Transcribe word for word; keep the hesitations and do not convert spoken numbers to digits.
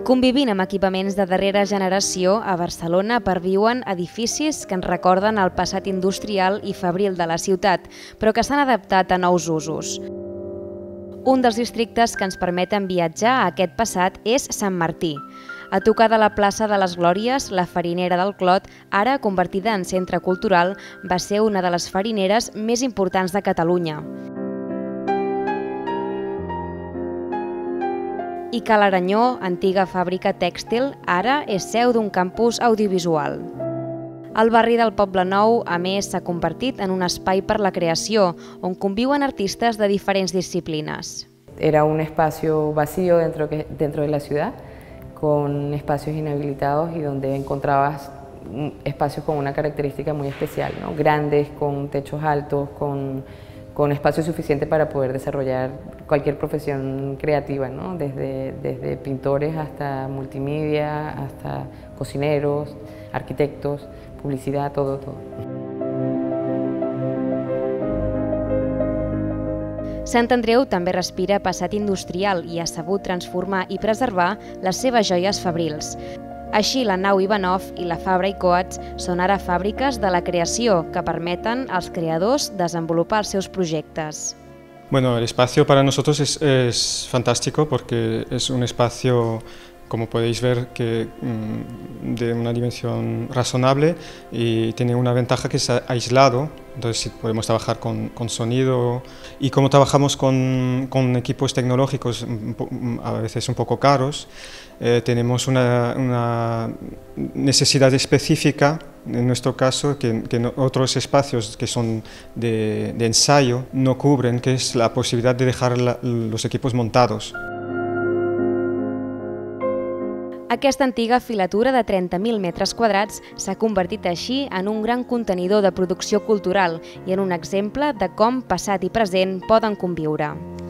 Convivint amb equipaments de darrera generació, a Barcelona perviuen edificis que ens recorden el passat industrial i fabril de la ciutat, però que s'han adaptat a nous usos. Un dels districtes que ens permeten viatjar a aquest passat és Sant Martí. A tocar de la plaça de les Glòries, la farinera del Clot, ara convertida en centre cultural, va ser una de les farineres més importants de Catalunya. I Ca l'Aranyó, antiga fàbrica tèxtil, ara és seu d'un campus audiovisual. El barri del Poble Nou, a més, s'ha convertit en un espai per la creació, on conviuen artistes de diferents disciplines. Era un espacio vacío dentro, dentro de la ciudad, con espacios inhabilitados y donde encontrabas espacios con una característica muy especial, ¿no? Grandes, con techos altos, con, con espacio suficiente para poder desarrollar cualquier profesión creativa, ¿no? Desde, desde pintores hasta multimedia, hasta cocineros, arquitectos, publicidad, todo, todo. Sant Andreu també respira passat industrial i ha sabut transformar i preservar les seves joies fabrils. Així, la nau Ivanov i la Fabra i Coats són ara fàbriques de la creació que permeten als creadors desenvolupar els seus projectes. Bueno, el espacio para nosotros es, es fantástico porque es un espacio, como podéis ver, que, de una dimensión razonable y tiene una ventaja que es aislado, entonces podemos trabajar con, con sonido y como trabajamos con, con equipos tecnológicos a veces un poco caros, eh, tenemos una, una necesidad específica, en nuestro caso, que, que no, otros espacios que son de, de ensayo no cubren, que es la posibilidad de dejar la, los equipos montados. Aquesta antiga filatura de trenta mil metres quadrats s'ha convertit així en un gran contenidor de producció cultural i en un exemple de com passat i present poden conviure.